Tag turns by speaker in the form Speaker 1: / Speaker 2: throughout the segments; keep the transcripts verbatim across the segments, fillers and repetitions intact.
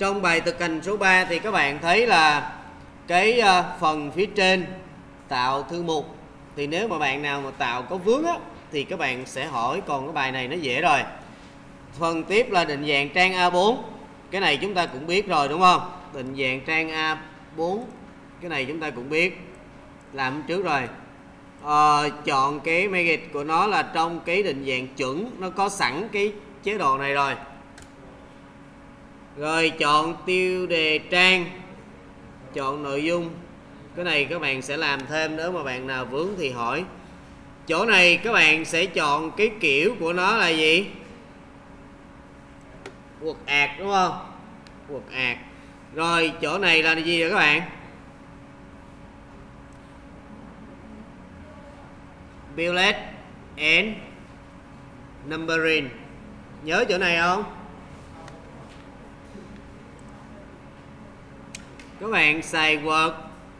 Speaker 1: trong bài thực hành số ba thì các bạn thấy là cái uh, phần phía trên tạo thư mục, thì nếu mà bạn nào mà tạo có vướng á thì các bạn sẽ hỏi, còn cái bài này nó dễ rồi. Phần tiếp là định dạng trang A bốn, cái này chúng ta cũng biết rồi đúng không? Định dạng trang A bốn, cái này chúng ta cũng biết, làm trước rồi. À, chọn cái magic của nó là trong cái định dạng chuẩn, nó có sẵn cái chế độ này rồi. Rồi chọn tiêu đề trang, chọn nội dung, cái này các bạn sẽ làm thêm, nếu mà bạn nào vướng thì hỏi. Chỗ này các bạn sẽ chọn cái kiểu của nó là gì? Quật ạt đúng không? Quật ạt. Rồi chỗ này là gì rồi các bạn? Bullet and numbering. Nhớ chỗ này không? Các bạn xài Word.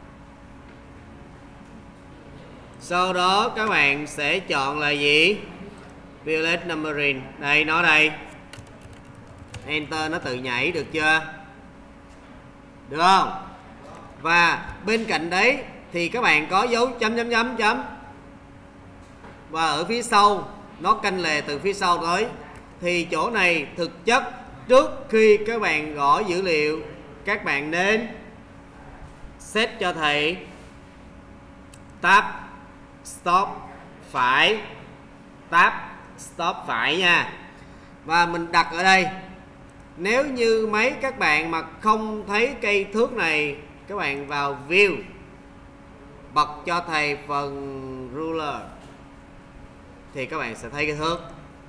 Speaker 1: Sau đó các bạn sẽ chọn là gì? Bullet numbering. Đây, nó đây. Enter nó tự nhảy, được chưa? Được không? Và bên cạnh đấy thì các bạn có dấu chấm chấm chấm chấm. Và ở phía sau, nó canh lề từ phía sau tới. Thì chỗ này thực chất trước khi các bạn gõ dữ liệu, các bạn nên set cho thầy tab stop phải, tab stop phải nha. Và mình đặt ở đây. Nếu như mấy các bạn mà không thấy cây thước này, các bạn vào view, bật cho thầy phần ruler thì các bạn sẽ thấy cái thước.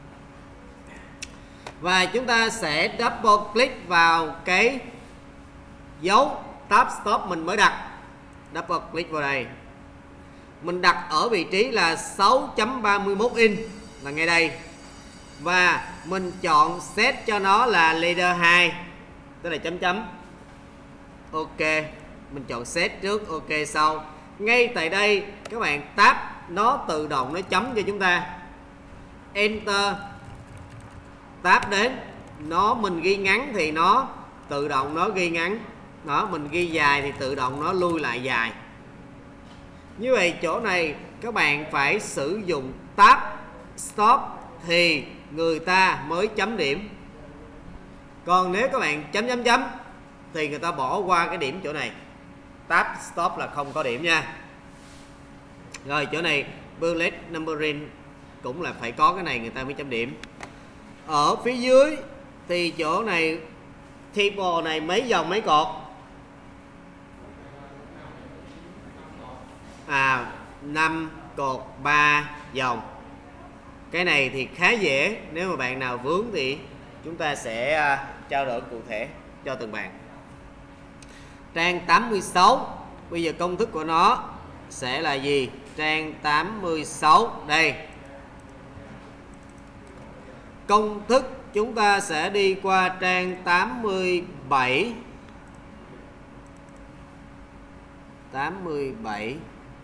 Speaker 1: Và chúng ta sẽ double click vào cái dấu tab stop mình mới đặt. Double click vào đây. Mình đặt ở vị trí là sáu chấm ba mươi mốt inch, là ngay đây. Và mình chọn set cho nó là leader hai, tức là chấm chấm. Ok, mình chọn set trước, ok sau. Ngay tại đây các bạn tab, nó tự động nó chấm cho chúng ta. Enter, tab đến, nó mình ghi ngắn thì nó tự động nó ghi ngắn. Đó, mình ghi dài thì tự động nó lui lại dài. Như vậy chỗ này các bạn phải sử dụng tab stop thì người ta mới chấm điểm. Còn nếu các bạn chấm chấm chấm thì người ta bỏ qua cái điểm chỗ này. Tab stop là không có điểm nha. Rồi chỗ này bullet numbering cũng là phải có cái này người ta mới chấm điểm. Ở phía dưới thì chỗ này table này mấy dòng mấy cột? À, năm cột ba dòng. Cái này thì khá dễ, nếu mà bạn nào vướng thì chúng ta sẽ uh, trao đổi cụ thể cho từng bạn. Trang tám mươi sáu, bây giờ công thức của nó sẽ là gì? Trang tám mươi sáu, đây. Công thức chúng ta sẽ đi qua trang tám mươi bảy. tám mươi bảy.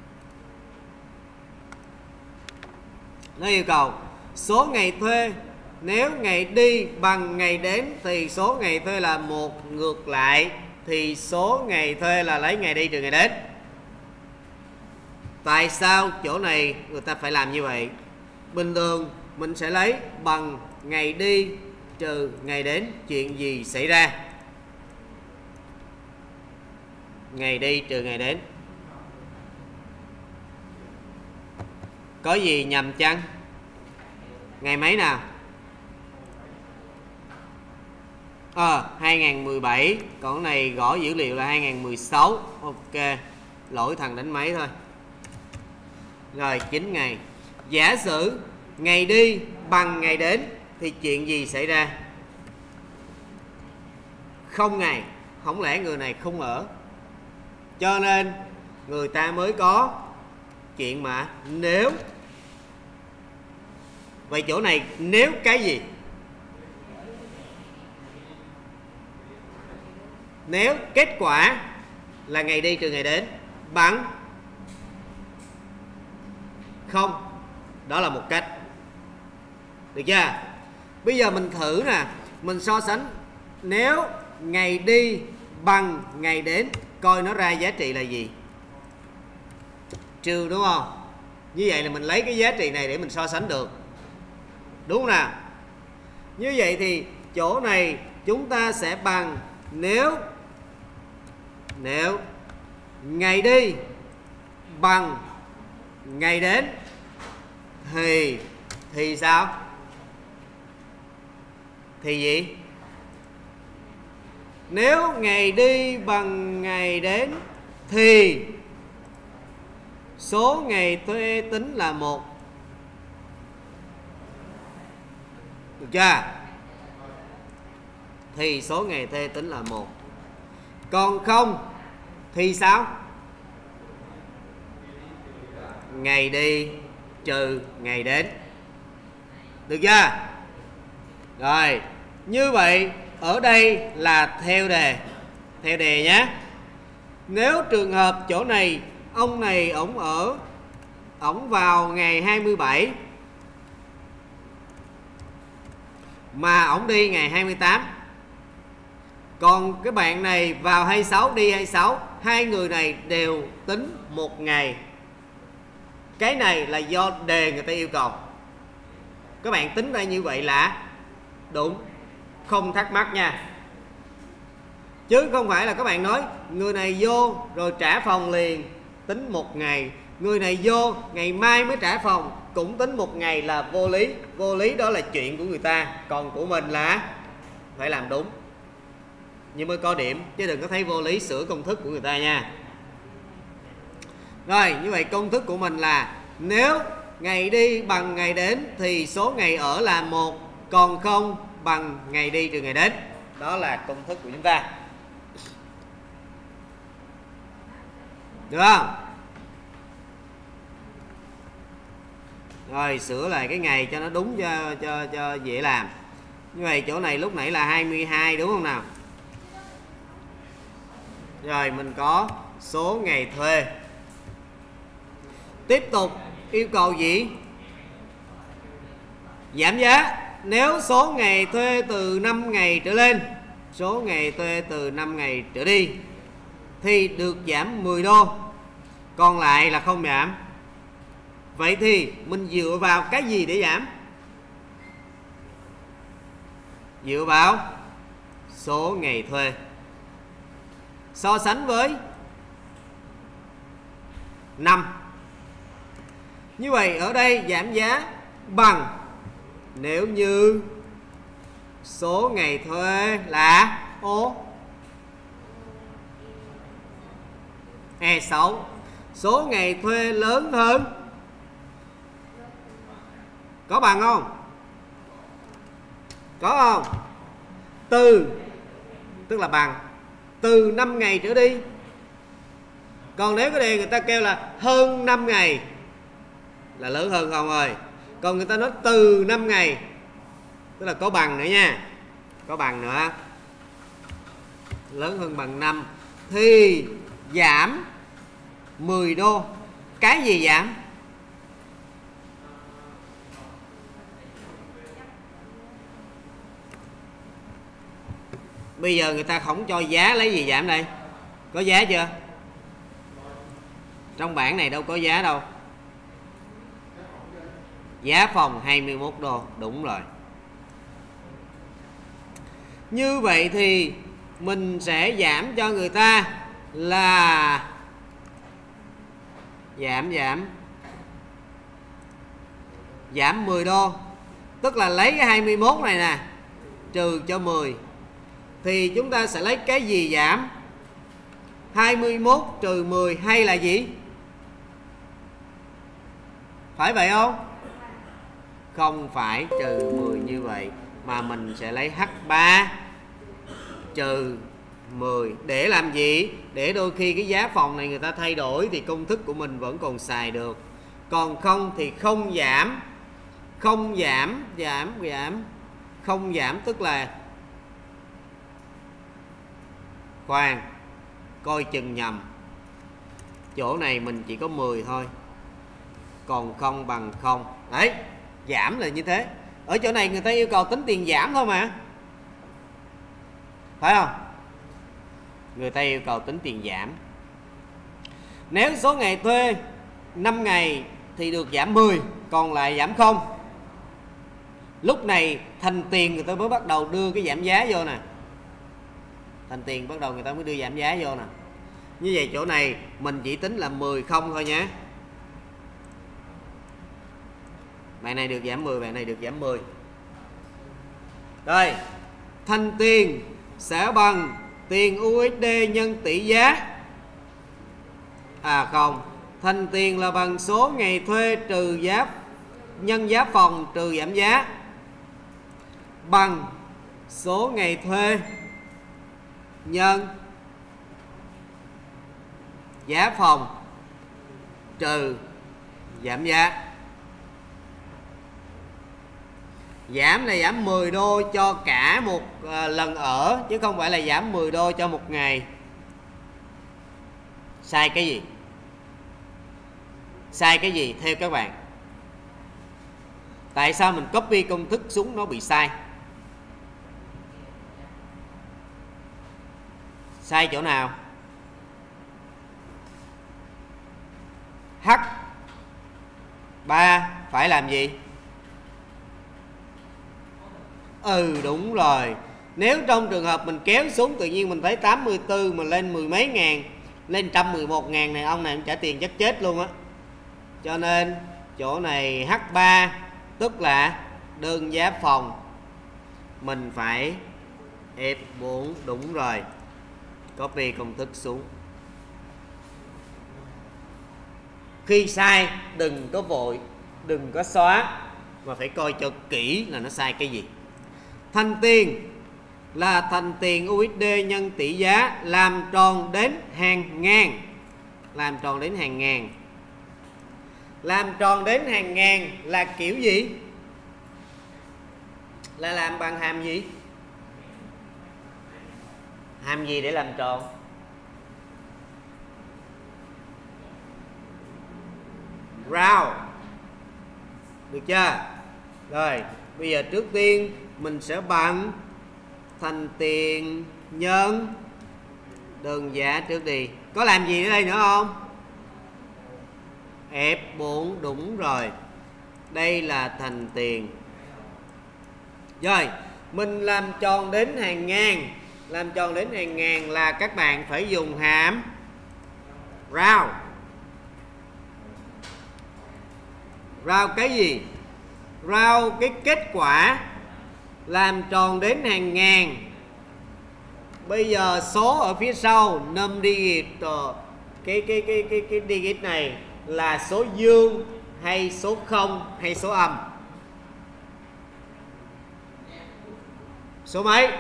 Speaker 1: Nó yêu cầu số ngày thuê, nếu ngày đi bằng ngày đến thì số ngày thuê là một, ngược lại thì số ngày thuê là lấy ngày đi trừ ngày đến. Tại sao chỗ này người ta phải làm như vậy? Bình thường mình sẽ lấy bằng ngày đi trừ ngày đến, chuyện gì xảy ra? Ngày đi trừ ngày đến. Có gì nhầm chăng? Ngày mấy nào? Ờ, à, hai nghìn mười bảy. Còn cái này gõ dữ liệu là hai nghìn mười sáu. Ok, lỗi thằng đánh máy thôi. Rồi, chín ngày. Giả sử ngày đi bằng ngày đến thì chuyện gì xảy ra? Không ngày. Không lẽ người này không ở? Cho nên người ta mới có chuyện mà nếu. Vậy chỗ này nếu cái gì? Nếu kết quả là ngày đi trừ ngày đến bằng không. Đó là một cách. Được chưa? Bây giờ mình thử nè, mình so sánh. Nếu ngày đi bằng ngày đến, coi nó ra giá trị là gì? Trừ, đúng không? Như vậy là mình lấy cái giá trị này để mình so sánh được, đúng không nào? Như vậy thì chỗ này chúng ta sẽ bằng nếu nếu ngày đi bằng ngày đến thì thì sao? Thì gì? Nếu ngày đi bằng ngày đến thì số ngày thuê tính là một. Được chưa? Thì số ngày thuê tính là một. Còn không thì sao? Ngày đi trừ ngày đến. Được chưa? Rồi, như vậy ở đây là theo đề. Theo đề nhé. Nếu trường hợp chỗ này ông này ổng ở ổng vào ngày hai mươi bảy mà ổng đi ngày hai mươi tám, còn cái bạn này vào hai mươi sáu đi hai mươi sáu, hai người này đều tính một ngày. Cái này là do đề người ta yêu cầu. Các bạn tính ra như vậy là đúng, không thắc mắc nha. Chứ không phải là các bạn nói người này vô rồi trả phòng liền tính một ngày, người này vô ngày mai mới trả phòng cũng tính một ngày là vô lý. Vô lý đó là chuyện của người ta, còn của mình là phải làm đúng nhưng mới có điểm, chứ đừng có thấy vô lý sửa công thức của người ta nha. Rồi, như vậy công thức của mình là nếu ngày đi bằng ngày đến thì số ngày ở là một, còn không bằng ngày đi trừ ngày đến. Đó là công thức của chúng ta. Được không? Rồi, sửa lại cái ngày cho nó đúng, cho cho cho dễ làm. Như vậy chỗ này lúc nãy là hai mươi hai đúng không nào? Rồi mình có số ngày thuê. Tiếp tục yêu cầu gì? Giảm giá. Nếu số ngày thuê từ năm ngày trở lên, số ngày thuê từ năm ngày trở đi thì được giảm mười đô, còn lại là không giảm. Vậy thì mình dựa vào cái gì để giảm? Dựa vào số ngày thuê so sánh với năm. Như vậy ở đây giảm giá bằng nếu như số ngày thuê là ô e sáu, số ngày thuê lớn hơn, có bằng không? Có không? Từ, tức là bằng từ năm ngày trở đi. Còn nếu cái đề người ta kêu là hơn năm ngày là lớn hơn không ơi. Còn người ta nói từ năm ngày tức là có bằng nữa nha, có bằng nữa, lớn hơn bằng năm thì giảm mười đô. Cái gì giảm? Bây giờ người ta không cho giá, lấy gì giảm đây? Có giá chưa? Trong bảng này đâu có giá đâu. Giá phòng hai mươi mốt đô, đúng rồi. Như vậy thì mình sẽ giảm cho người ta là giảm giảm giảm mười đô. Tức là lấy cái hai mươi mốt này nè trừ cho mười thì chúng ta sẽ lấy cái gì giảm? hai mươi mốt trừ mười hay là gì? Phải vậy không? Không phải trừ mười như vậy, mà mình sẽ lấy H ba trừ mười. Để làm gì? Để đôi khi cái giá phòng này người ta thay đổi thì công thức của mình vẫn còn xài được. Còn không thì không giảm. Không giảm, giảm, giảm. Không giảm tức là khoan, coi chừng nhầm. Chỗ này mình chỉ có mười thôi, còn không bằng không. Đấy, giảm là như thế. Ở chỗ này người ta yêu cầu tính tiền giảm thôi mà, phải không? người ta yêu cầu tính tiền giảm. Nếu số ngày thuê năm ngày thì được giảm mười, còn lại giảm không. Lúc này thành tiền người ta mới bắt đầu đưa cái giảm giá vô nè. Thành tiền bắt đầu người ta mới đưa giảm giá vô nè. Như vậy chỗ này mình chỉ tính là mười không thôi nhé. Bạn này được giảm mười, bạn này được giảm mười. Rồi, thành tiền sẽ bằng tiền u ét đê nhân tỷ giá. À không, thành tiền là bằng số ngày thuê trừ giá nhân giá phòng trừ giảm giá bằng số ngày thuê nhân giá phòng trừ giảm giá. Giảm là giảm mười đô cho cả một lần ở, chứ không phải là giảm mười đô cho một ngày. Sai cái gì? Sai cái gì theo các bạn? Tại sao mình copy công thức xuống nó bị sai? Sai chỗ nào? H ba phải làm gì? Ừ đúng rồi. Nếu trong trường hợp mình kéo xuống tự nhiên mình thấy tám mươi tư mà lên mười mấy ngàn, lên một trăm mười một ngàn này, ông này cũng trả tiền chắc chết luôn á. Cho nên chỗ này H ba tức là đơn giá phòng, mình phải F bốn. Đúng rồi, copy công thức xuống. Khi sai đừng có vội, đừng có xóa, mà phải coi cho kỹ là nó sai cái gì. Thành tiền là thành tiền u ét đê nhân tỷ giá làm tròn đến hàng ngàn. Làm tròn đến hàng ngàn. Làm tròn đến hàng ngàn là kiểu gì? Là làm bằng hàm gì? Hàm gì để làm tròn? Round. Được chưa? Rồi, bây giờ trước tiên mình sẽ bằng thành tiền nhân đơn giá trước đi. Có làm gì ở đây nữa không? F bốn. Đúng rồi. Đây là thành tiền. Rồi, mình làm tròn đến hàng ngàn. Làm tròn đến hàng ngàn là các bạn phải dùng hàm round. Round cái gì? Round cái kết quả làm tròn đến hàng ngàn. Bây giờ số ở phía sau num digit, cái cái cái cái cái digit này là số dương hay số không hay số âm? Số mấy?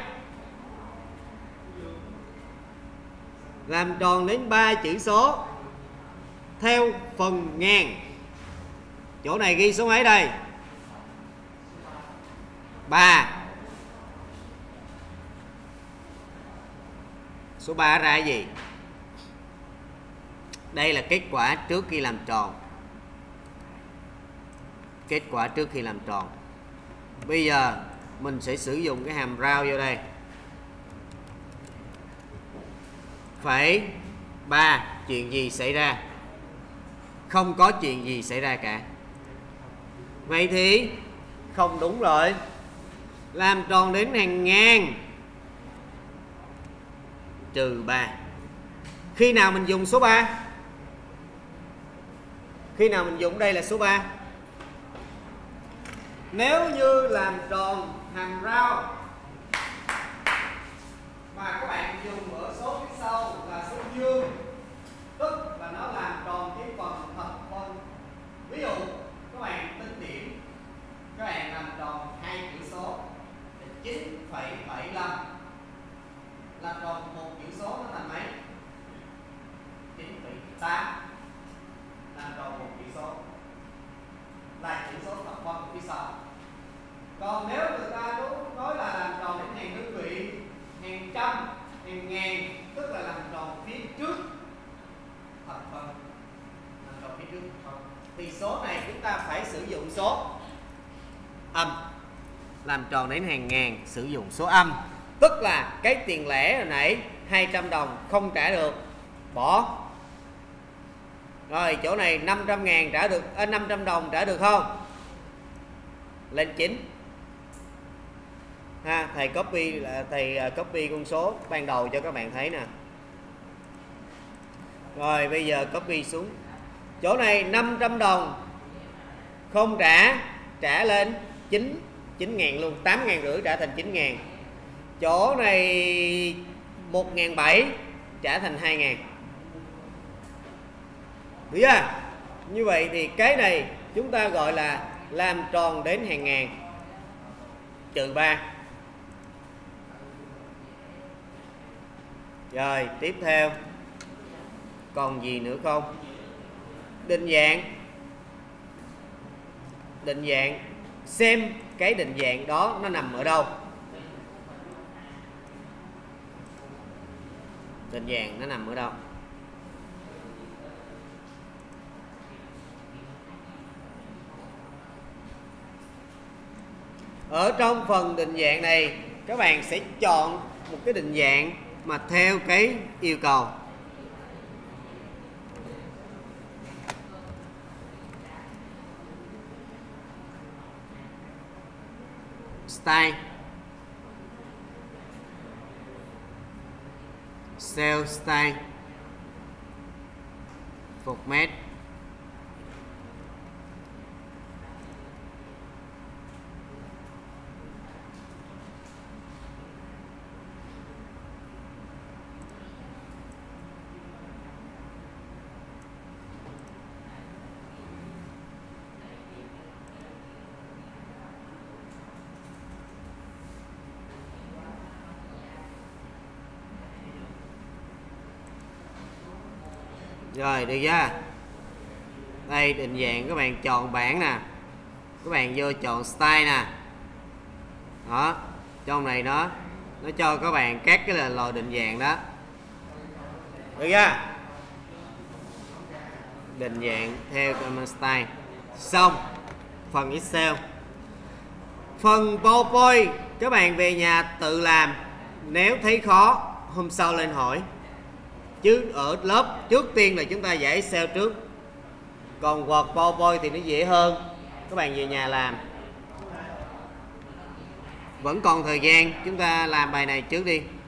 Speaker 1: Làm tròn đến ba chữ số theo phần ngàn. Chỗ này ghi số mấy đây? ba. Số ba ra cái gì? Đây là kết quả trước khi làm tròn. Kết quả trước khi làm tròn. Bây giờ mình sẽ sử dụng cái hàm round vô đây. Phẩy ba. Chuyện gì xảy ra? Không có chuyện gì xảy ra cả. Vậy thì không đúng rồi. Làm tròn đến hàng ngàn trừ ba. Khi nào mình dùng số ba? Khi nào mình dùng đây là số ba? Nếu như làm tròn hàm round mà các bạn dùng ở số phía sau là số dương, tức là nó làm tròn cái phần thập phân. Ví dụ các bạn tính điểm, các bạn làm tròn hai chữ số chín phẩy bảy lăm, làm tròn một chữ số nó thành mấy? chín phẩy tám. Làm tròn một chữ số là chữ số thập phân phía sau. Còn nếu người ta nói là làm tròn đến hàng đơn vị, hàng trăm, hàng ngàn, tức là làm tròn phía trước thập phân. Làm tròn phía trước thập phân thì số này chúng ta phải sử dụng số âm. Làm tròn đến hàng ngàn sử dụng số âm, tức là cái tiền lẻ hồi nãy hai trăm đồng không trả được, bỏ. Rồi chỗ này năm trăm ngàn trả được, à, năm trăm đồng trả được không? Lên chín. Ha, thầy copy là thầy copy con số ban đầu cho các bạn thấy nè. Rồi bây giờ copy xuống. Chỗ này năm trăm đồng không trả, trả lên chín, chín ngàn luôn, tám ngàn rưỡi trả thành chín ngàn. Chỗ này một ngàn bảy trả thành hai ngàn. Được chưa? Như vậy thì cái này chúng ta gọi là làm tròn đến hàng ngàn, trừ ba. Rồi tiếp theo còn gì nữa không? Định dạng. Định dạng, xem cái định dạng đó nó nằm ở đâu. Định dạng nó nằm ở đâu? Ở trong phần định dạng này các bạn sẽ chọn một cái định dạng mà theo cái yêu cầu. Style, Cell Style, Format. Rồi được chưa? Đây định dạng, các bạn chọn bảng nè, các bạn vô chọn style nè. Đó, trong này nó nó cho các bạn các cái là loại định dạng đó. Được chưa? Định dạng theo command style. Xong phần Excel. Phần PowerPoint các bạn về nhà tự làm, nếu thấy khó hôm sau lên hỏi. Chứ ở lớp trước tiên là chúng ta giải Excel trước, còn Word PowerPoint thì nó dễ hơn, các bạn về nhà làm. Vẫn còn thời gian, chúng ta làm bài này trước đi.